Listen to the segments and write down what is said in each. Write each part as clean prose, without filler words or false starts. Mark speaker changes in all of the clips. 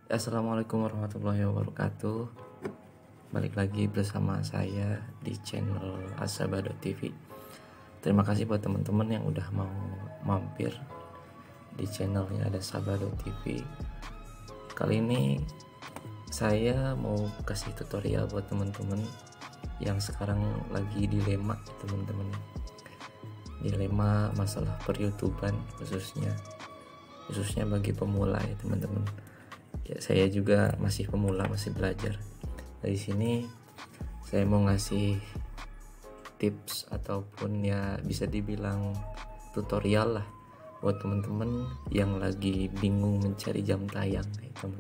Speaker 1: Assalamualaikum warahmatullahi wabarakatuh. Balik lagi bersama saya di channel Asabado TV. Terima kasih buat teman-teman yang udah mau mampir di channelnya ada Sabado TV. Kali ini saya mau kasih tutorial buat teman-teman yang sekarang lagi dilema, teman-teman. Dilema masalah per-YouTuban khususnya bagi pemula ya, teman-teman. Ya, saya juga masih pemula, masih belajar. Dari sini saya mau ngasih tips ataupun ya bisa dibilang tutorial lah buat teman-teman yang lagi bingung mencari jam tayang ya, teman.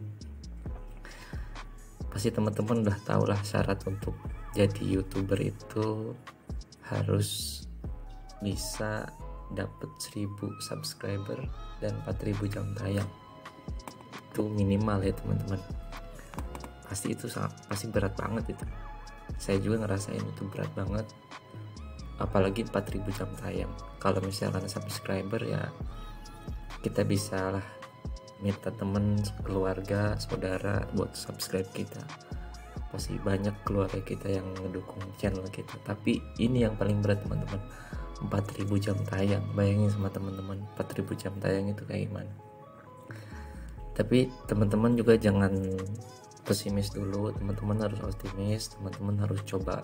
Speaker 1: Pasti teman-teman udah tahu lah syarat untuk jadi YouTuber itu harus bisa dapat 1000 subscriber dan 4000 jam tayang. Itu minimal ya, teman-teman. Pasti berat banget itu. Saya juga ngerasain itu berat banget, apalagi 4000 jam tayang. Kalau misalkan subscriber ya kita bisa lah minta temen, keluarga, saudara buat subscribe kita. Pasti banyak keluarga kita yang mendukung channel kita. Tapi ini yang paling berat, teman-teman, 4000 jam tayang. Bayangin sama teman-teman, 4000 jam tayang itu kayak gimana. Tapi teman-teman juga jangan pesimis dulu, teman-teman harus optimis, teman-teman harus coba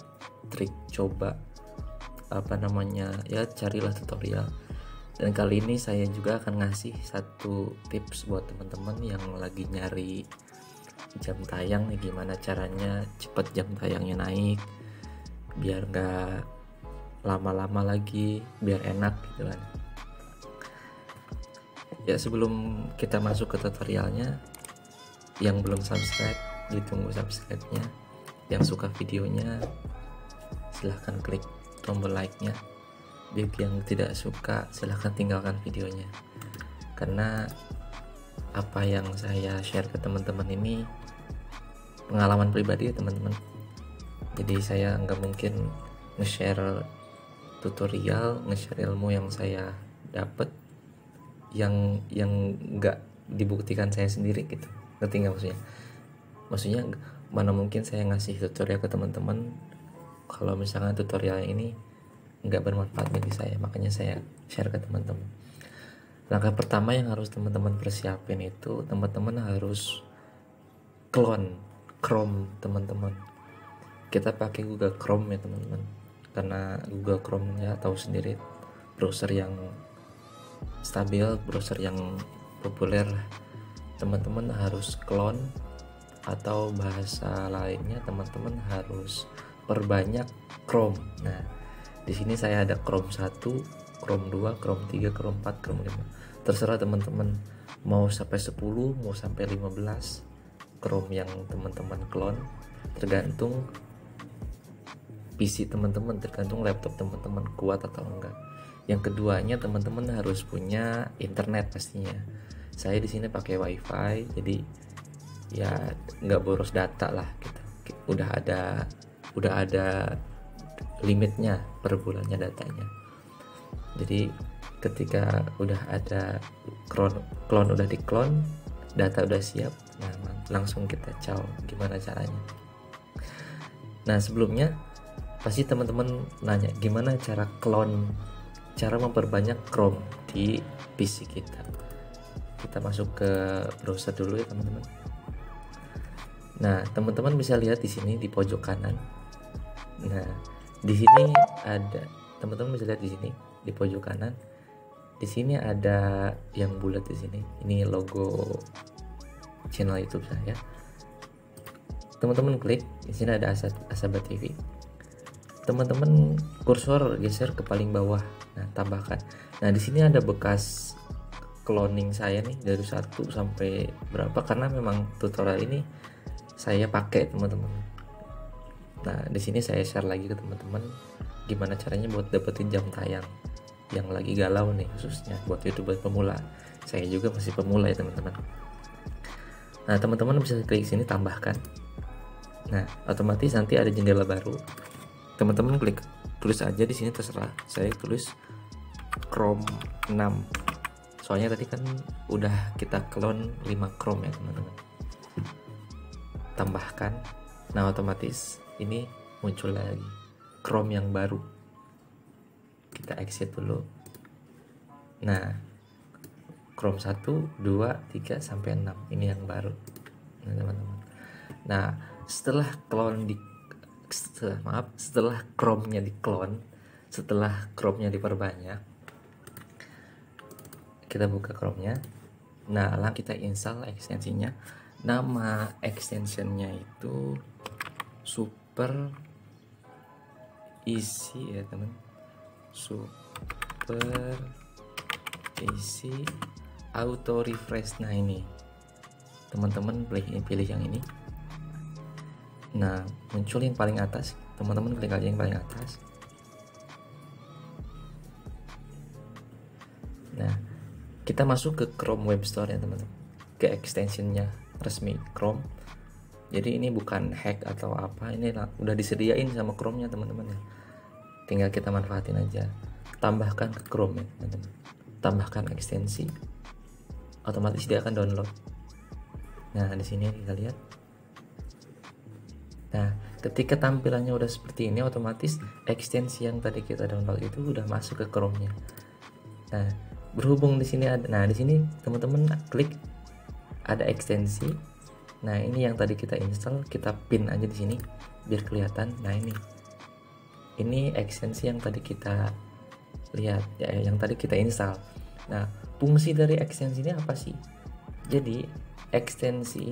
Speaker 1: carilah tutorial. Dan kali ini saya juga akan ngasih satu tips buat teman-teman yang lagi nyari jam tayang nih, gimana caranya cepet jam tayangnya naik biar gak lama-lama lagi, biar enak gitu kan. Ya, sebelum kita masuk ke tutorialnya, yang belum subscribe ditunggu subscribe-nya. Yang suka videonya silahkan klik tombol like-nya. Bagi yang tidak suka silahkan tinggalkan videonya. Karena apa yang saya share ke teman-teman ini pengalaman pribadi ya, teman-teman. Jadi saya nggak mungkin nge-share tutorial, nge-share ilmu yang saya dapat yang nggak dibuktikan saya sendiri gitu. Ngerti nggak maksudnya mana mungkin saya ngasih tutorial ke teman-teman kalau misalnya tutorial ini nggak bermanfaat bagi saya. Makanya saya share ke teman-teman. Langkah pertama yang harus teman-teman persiapin itu, teman-teman harus clone Chrome, teman-teman. Kita pakai Google Chrome ya, teman-teman, karena Google Chrome ya tahu sendiri, browser yang stabil, browser yang populer. Teman-teman harus clone, atau bahasa lainnya teman-teman harus perbanyak Chrome. Nah, di sini saya ada Chrome 1, Chrome 2, Chrome 3, Chrome 4, Chrome 5. Terserah teman-teman mau sampai 10, mau sampai 15 Chrome yang teman-teman clone, tergantung PC teman-teman, tergantung laptop teman-teman kuat atau enggak. Yang keduanya, teman-teman harus punya internet pastinya. Saya di sini pakai WiFi, jadi ya nggak boros data lah gitu. Udah ada limitnya per bulannya datanya. Jadi ketika udah ada clone udah di-clone, data udah siap, nah langsung kita caw. Gimana caranya? Nah, sebelumnya pasti teman-teman nanya gimana cara memperbanyak Chrome di PC kita. Kita masuk ke browser dulu ya, teman-teman. Nah, teman-teman bisa lihat di sini di pojok kanan. Nah, di sini ada, teman-teman bisa lihat di sini di pojok kanan. Di sini ada yang bulat di sini. Ini logo channel YouTube saya. Teman-teman klik di sini ada Asabado TV. Teman-teman kursor geser ke paling bawah. Nah, tambahkan. Nah, di sini ada bekas cloning saya nih dari 1 sampai berapa, karena memang tutorial ini saya pakai, teman-teman. Nah, di sini saya share lagi ke teman-teman gimana caranya buat dapetin jam tayang yang lagi galau nih, khususnya buat YouTuber pemula. Saya juga masih pemula ya, teman-teman. Nah, teman-teman bisa klik sini tambahkan. Nah, otomatis nanti ada jendela baru. Teman-teman klik, tulis aja di sini, terserah. Saya tulis Chrome 6. Soalnya tadi kan udah kita clone 5 Chrome ya, teman-teman. tambahkan. Nah otomatis ini muncul lagi Chrome yang baru. Kita exit dulu. Nah Chrome 1, 2, 3 sampai 6 ini yang baru. Nah teman-teman, nah setelah Chrome-nya diklon, setelah Chrome-nya diperbanyak, kita buka Chrome-nya. Nah lalu kita install ekstensinya. Nama extensionnya itu Super Easy ya teman, Super Easy Auto Refresh. Nah ini teman-teman pilih yang ini. Nah muncul yang paling atas, teman-teman klik aja yang paling atas. Nah kita masuk ke Chrome Web Store ya teman-teman, ke extensionnya resmi Chrome. Jadi ini bukan hack atau apa, ini udah disediain sama Chrome-nya teman-teman ya. Tinggal kita manfaatin aja. Tambahkan ke Chrome ya teman-teman. Tambahkan ekstensi, otomatis dia akan download. Nah di sini kita lihat. Nah ketika tampilannya udah seperti ini, otomatis ekstensi yang tadi kita download itu udah masuk ke Chrome-nya. Nah berhubung di sini ada, nah di sini teman-teman klik ada ekstensi. Nah ini yang tadi kita install, kita pin aja di sini biar kelihatan. Nah ini ekstensi yang tadi kita lihat ya, yang tadi kita install. Nah fungsi dari ekstensi ini apa sih? Jadi ekstensi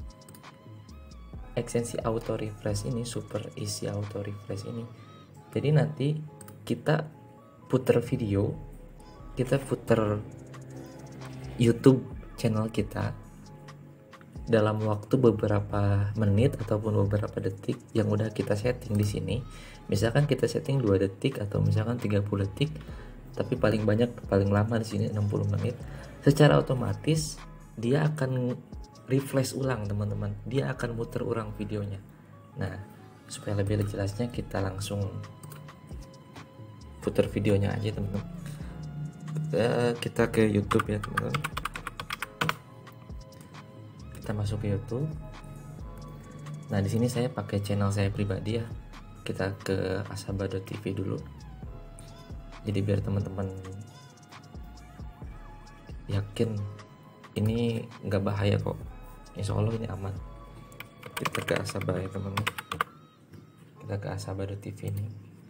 Speaker 1: auto refresh ini, Super Easy Auto Refresh ini, jadi nanti kita puter video, kita puter YouTube channel kita dalam waktu beberapa menit ataupun beberapa detik yang udah kita setting di sini. Misalkan kita setting 2 detik atau misalkan 30 detik, tapi paling lama di sini 60 menit. Secara otomatis dia akan refresh ulang teman-teman. Dia akan muter ulang videonya. Nah, supaya lebih jelasnya kita langsung putar videonya aja teman-teman. Kita ke YouTube ya teman-teman. Kita masuk ke YouTube. Nah di sini saya pakai channel saya pribadi ya. Kita ke asaba.tv dulu. Jadi biar teman-teman yakin ini nggak bahaya kok. Insya Allah ini aman. Kita ke asaba ya teman-teman. Kita ke asaba.tv ini.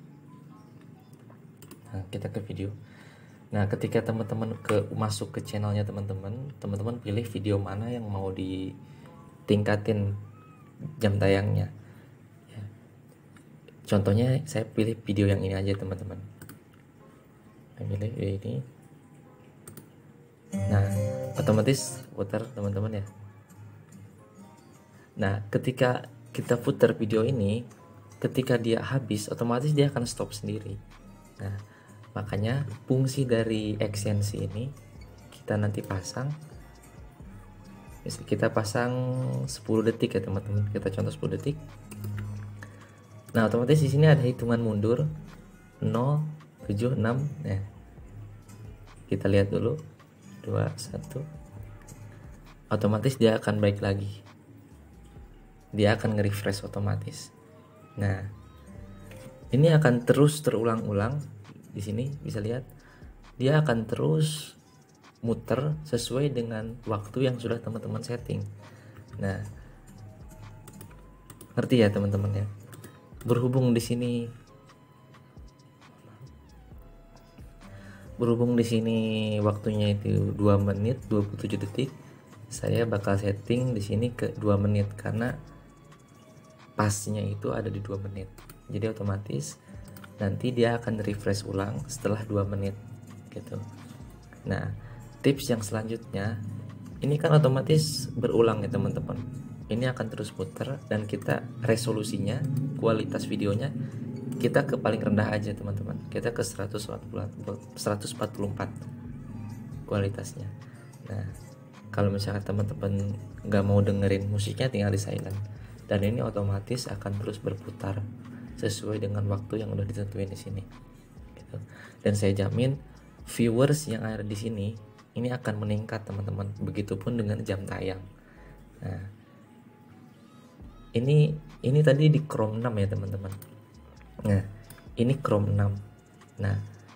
Speaker 1: Nah kita ke video. Nah ketika teman-teman masuk ke channelnya teman-teman pilih video mana yang mau ditingkatin jam tayangnya ya. Contohnya saya pilih video yang ini aja teman-teman. Saya pilih video ini. Nah otomatis putar teman-teman ya. Nah ketika kita putar video ini, ketika dia habis otomatis dia akan stop sendiri. Nah makanya fungsi dari ekstensi ini kita nanti pasang. Kita pasang 10 detik ya teman-teman. Kita contoh 10 detik. Nah otomatis di sini ada hitungan mundur 0, 7, 6. Nah kita lihat dulu 2, 1. Otomatis dia akan balik lagi. Dia akan nge-refresh otomatis. Nah ini akan terus terulang-ulang. Di sini bisa lihat dia akan terus muter sesuai dengan waktu yang sudah teman-teman setting. Nah ngerti ya teman-teman ya. Berhubung di sini waktunya itu 2 menit 27 detik, saya bakal setting di sini ke 2 menit karena pasnya itu ada di 2 menit. Jadi otomatis nanti dia akan refresh ulang setelah 2 menit gitu. Nah tips yang selanjutnya, ini kan otomatis berulang ya teman-teman. Ini akan terus putar dan kita resolusinya, kualitas videonya kita ke paling rendah aja teman-teman. Kita ke 144 kualitasnya. Nah kalau misalkan teman-teman nggak mau dengerin musiknya, tinggal di silent dan ini otomatis akan terus berputar sesuai dengan waktu yang udah ditentuin di sini gitu. Dan saya jamin viewers yang ada di sini ini akan meningkat teman-teman, begitupun dengan jam tayang. Nah Ini tadi di Chrome 6 ya teman-teman. Nah, ini Chrome 6. Nah,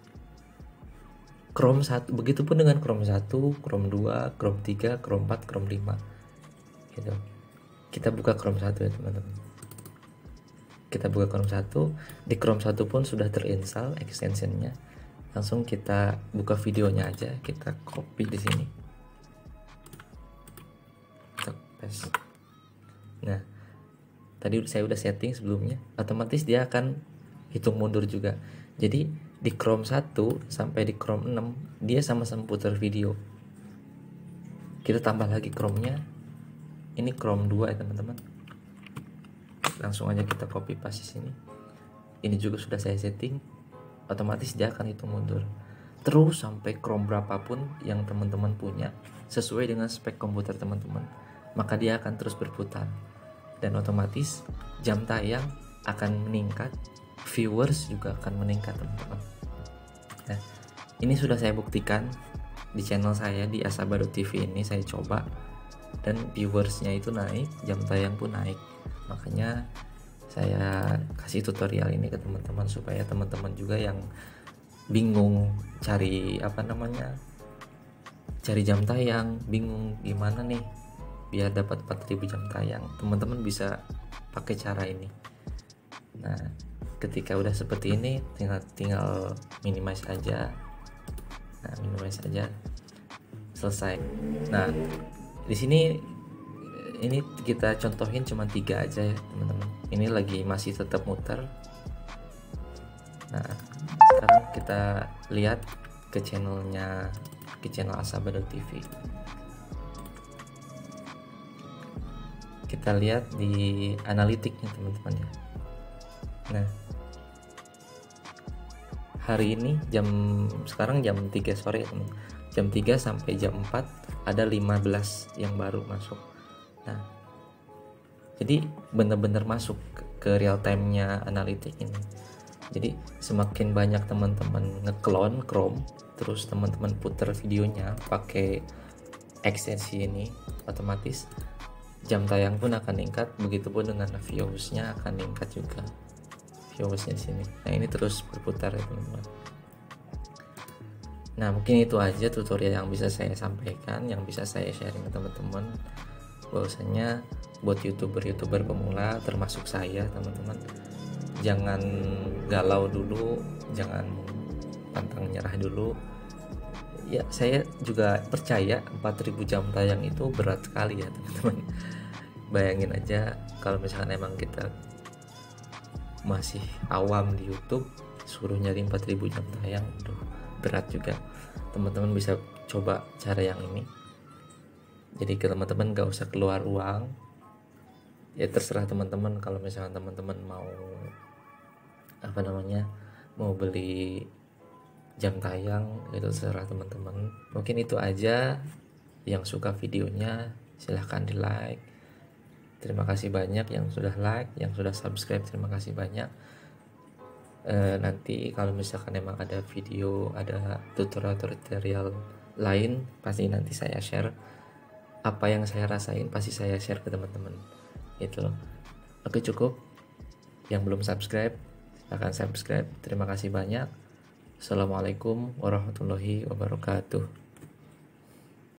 Speaker 1: Chrome 1, begitupun dengan Chrome 1, Chrome 2, Chrome 3, Chrome 4, Chrome 5. Gitu. Kita buka Chrome 1 ya teman-teman. Kita buka Chrome 1. Di Chrome 1 pun sudah terinstall extensionnya. Langsung kita buka videonya aja, kita copy di sini. Kita paste. Nah, tadi saya udah setting sebelumnya, otomatis dia akan hitung mundur juga. Jadi di Chrome 1 sampai di Chrome 6 dia sama-sama putar video. Kita tambah lagi Chrome-nya. Ini Chrome 2 ya teman-teman. Langsung aja kita copy paste di sini. Ini juga sudah saya setting, otomatis dia akan hitung mundur. Terus sampai Chrome berapapun yang teman-teman punya sesuai dengan spek komputer teman-teman, maka dia akan terus berputar. Dan otomatis jam tayang akan meningkat, viewers juga akan meningkat teman-teman. Nah, ini sudah saya buktikan di channel saya di Asaba.tv ini, saya coba dan viewersnya itu naik, jam tayang pun naik. Makanya saya kasih tutorial ini ke teman-teman supaya teman-teman juga yang bingung cari cari jam tayang, bingung gimana nih biar dapat 4000 jam tayang, teman-teman bisa pakai cara ini. Nah, ketika udah seperti ini tinggal minimize aja. Nah, minimize aja, selesai. Nah, di sini ini kita contohin cuma 3 aja ya teman-teman. Ini lagi masih tetap muter. Nah, sekarang kita lihat ke channel Asaba.tv. Kita lihat di analitiknya teman-teman ya. Nah, hari ini sekarang jam 3 sore ya teman. Jam 3 sampai jam 4 ada 15 yang baru masuk. Nah, jadi benar-benar masuk ke real time-nya analitik ini. Jadi semakin banyak teman-teman ngeklon Chrome, terus teman-teman putar videonya pakai ekstensi ini, otomatis jam tayang pun akan meningkat. Begitupun dengan views-nya akan meningkat juga, views-nya di sini. Nah, ini terus berputar ya teman-teman. Nah, mungkin itu aja tutorial yang bisa saya sampaikan, yang bisa saya sharing ke teman-teman. Bahwasanya buat youtuber pemula termasuk saya teman-teman, jangan galau dulu, jangan pantang nyerah dulu ya. Saya juga percaya 4000 jam tayang itu berat sekali ya teman-teman. Bayangin aja kalau misalkan emang kita masih awam di YouTube, suruh nyari 4000 jam tayang, aduh, berat juga. Teman-teman bisa coba cara yang ini. Jadi ke teman-teman gak usah keluar uang, ya terserah teman-teman. Kalau misalnya teman-teman mau mau beli jam tayang, itu terserah teman-teman. Mungkin itu aja. Yang suka videonya silahkan di like. Terima kasih banyak yang sudah like, yang sudah subscribe, terima kasih banyak. Nanti kalau misalkan emang ada video, ada tutorial lain, pasti nanti saya share. Apa yang saya rasain pasti saya share ke teman-teman. Itu. Oke, cukup. Yang belum subscribe, silahkan subscribe. Terima kasih banyak. Assalamualaikum warahmatullahi wabarakatuh.